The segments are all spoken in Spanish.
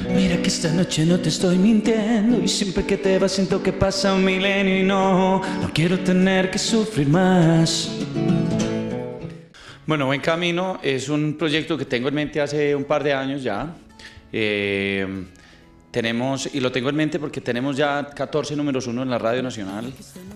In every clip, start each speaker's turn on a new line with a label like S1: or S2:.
S1: Mira que esta noche no te estoy mintiendo, y siempre que te vas siento que pasa un milenio y no quiero tener que sufrir más. Bueno, Buen Camino es un proyecto que tengo en mente hace un par de años ya. Y lo tengo en mente porque tenemos ya 14 números 1 en la Radio Nacional,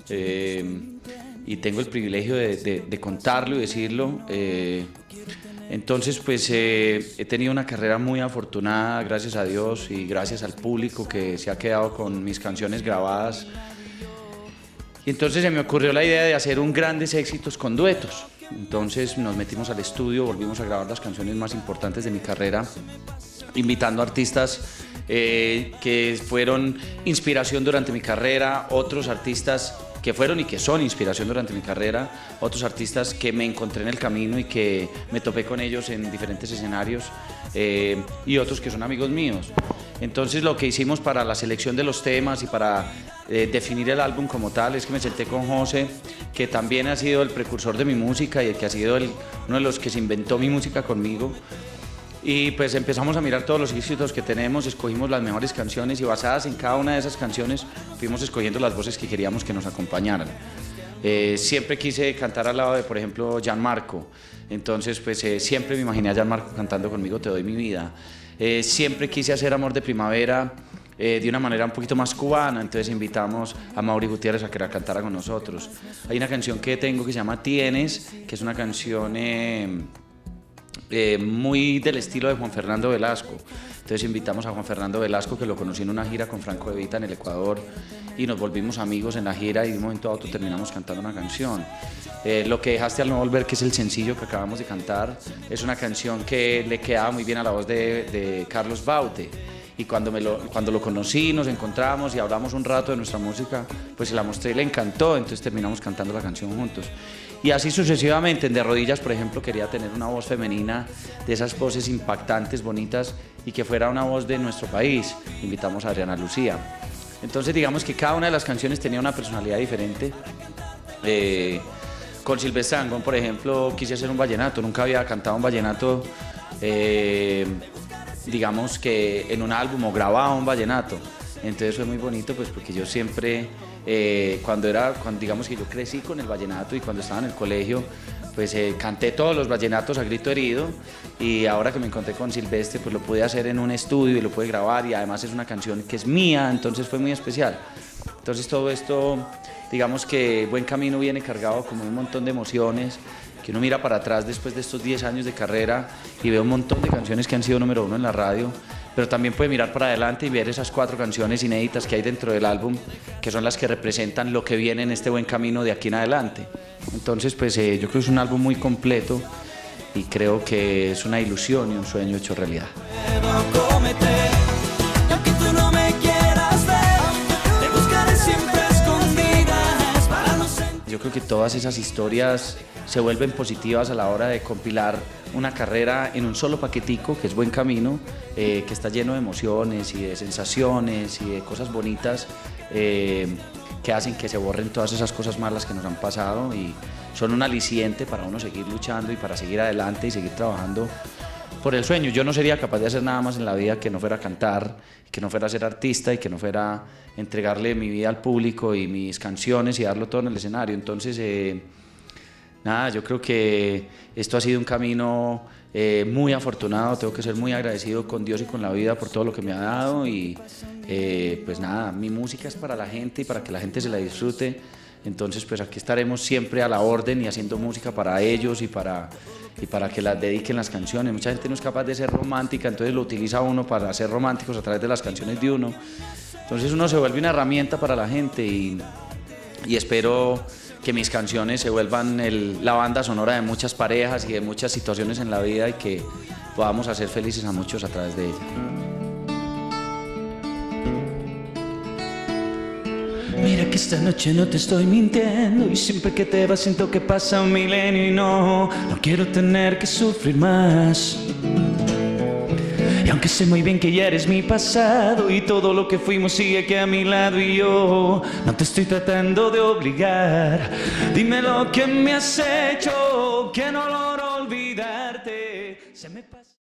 S1: y tengo el privilegio de contarlo y decirlo. Entonces, pues he tenido una carrera muy afortunada, gracias a Dios y gracias al público que se ha quedado con mis canciones grabadas. Y entonces se me ocurrió la idea de hacer un grandes éxitos con duetos. Entonces nos metimos al estudio, volvimos a grabar las canciones más importantes de mi carrera, invitando artistas que fueron inspiración durante mi carrera, otros artistas que fueron y que son inspiración durante mi carrera, otros artistas que me encontré en el camino y que me topé con ellos en diferentes escenarios, y otros que son amigos míos. Entonces lo que hicimos para la selección de los temas y para definir el álbum como tal es que me senté con José, que también ha sido el precursor de mi música y el que ha sido uno de los que se inventó mi música conmigo. Y pues empezamos a mirar todos los éxitos que tenemos, escogimos las mejores canciones y basadas en cada una de esas canciones fuimos escogiendo las voces que queríamos que nos acompañaran. Siempre quise cantar al lado de, por ejemplo, Gianmarco. Entonces pues siempre me imaginé a Gianmarco cantando conmigo Te doy mi vida. Siempre quise hacer Amor de Primavera de una manera un poquito más cubana, entonces invitamos a Mauri Gutiérrez a que la cantara con nosotros. Hay una canción que tengo que se llama Tienes, que es una canción muy del estilo de Juan Fernando Velasco. Entonces invitamos a Juan Fernando Velasco, que lo conocí en una gira con Franco De Vita en el Ecuador, y nos volvimos amigos en la gira y de un momento a otro terminamos cantando una canción. Lo que dejaste al no volver, que es el sencillo que acabamos de cantar, es una canción que le quedaba muy bien a la voz de Carlos Baute. Y cuando lo conocí, nos encontramos y hablamos un rato de nuestra música, pues se la mostré y le encantó, entonces terminamos cantando la canción juntos. Y así sucesivamente. En De Rodillas, por ejemplo, quería tener una voz femenina, de esas voces impactantes, bonitas, y que fuera una voz de nuestro país. Invitamos a Adriana Lucía. Entonces digamos que cada una de las canciones tenía una personalidad diferente. Con Silvestre Dangond, por ejemplo, quise hacer un vallenato, nunca había cantado un vallenato, digamos que en un álbum o grababa un vallenato. Entonces fue muy bonito, pues porque yo siempre, digamos que yo crecí con el vallenato y cuando estaba en el colegio, pues canté todos los vallenatos a grito herido, y ahora que me encontré con Silvestre, pues lo pude hacer en un estudio y lo pude grabar, y además es una canción que es mía, entonces fue muy especial. Entonces todo esto, digamos que Buen Camino viene cargado como un montón de emociones, que uno mira para atrás después de estos 10 años de carrera y ve un montón de canciones que han sido número 1 en la radio, pero también puede mirar para adelante y ver esas 4 canciones inéditas que hay dentro del álbum, que son las que representan lo que viene en este Buen Camino de aquí en adelante. Entonces pues yo creo que es un álbum muy completo y creo que es una ilusión y un sueño hecho realidad. Yo creo que todas esas historias se vuelven positivas a la hora de compilar una carrera en un solo paquetico, que es Buen Camino, que está lleno de emociones y de sensaciones y de cosas bonitas, que hacen que se borren todas esas cosas malas que nos han pasado, y son un aliciente para uno seguir luchando y para seguir adelante y seguir trabajando por el sueño. Yo no sería capaz de hacer nada más en la vida que no fuera cantar, que no fuera ser artista y que no fuera entregarle mi vida al público y mis canciones y darlo todo en el escenario. Entonces, nada, yo creo que esto ha sido un camino muy afortunado. Tengo que ser muy agradecido con Dios y con la vida por todo lo que me ha dado, y pues nada, mi música es para la gente y para que la gente se la disfrute. Entonces pues aquí estaremos siempre a la orden y haciendo música para ellos y para que las dediquen las canciones. Mucha gente no es capaz de ser romántica, entonces lo utiliza uno para ser románticos a través de las canciones de uno. Entonces uno se vuelve una herramienta para la gente, y espero que mis canciones se vuelvan la banda sonora de muchas parejas y de muchas situaciones en la vida, y que podamos hacer felices a muchos a través de ella. Mira que esta noche no te estoy mintiendo, y siempre que te vas siento que pasa un milenio y no quiero tener que sufrir más. Y aunque sé muy bien que ya eres mi pasado y todo lo que fuimos sigue aquí a mi lado, y yo no te estoy tratando de obligar, dime lo que me has hecho, que no logro olvidarte. Se me pasa.